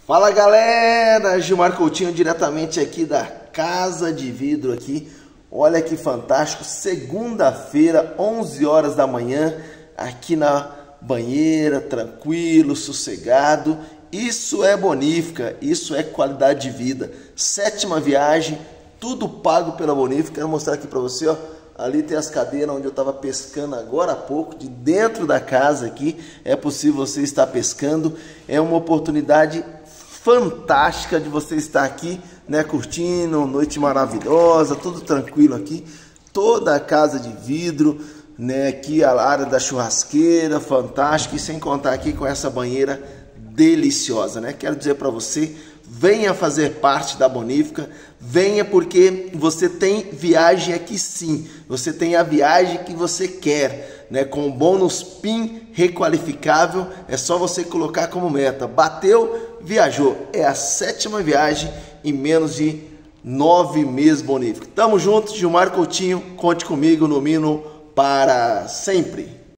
Fala galera, Gilmar Coutinho diretamente aqui da Casa de Vidro aqui. Olha que fantástico, segunda-feira, 11 horas da manhã, aqui na banheira, tranquilo, sossegado. Isso é Bonífica, isso é qualidade de vida. 7ª viagem, tudo pago pela Bonífica. Quero mostrar aqui para você, ó. Ali tem as cadeiras onde eu estava pescando agora há pouco, de dentro da casa aqui. É possível você estar pescando. É uma oportunidade fantástica de você estar aqui, né, curtindo, noite maravilhosa, tudo tranquilo aqui. Toda a casa de vidro, né, aqui a área da churrasqueira, fantástica, e sem contar aqui com essa banheira deliciosa, né? Quero dizer para você, venha fazer parte da Bonífica, venha porque você tem viagem aqui sim, você tem a viagem que você quer, né? Com bônus PIN requalificável, é só você colocar como meta, bateu, viajou, é a 7ª viagem em menos de 9 meses Bonífica. Tamo junto, Gilmar Coutinho, conte comigo no Mino para sempre.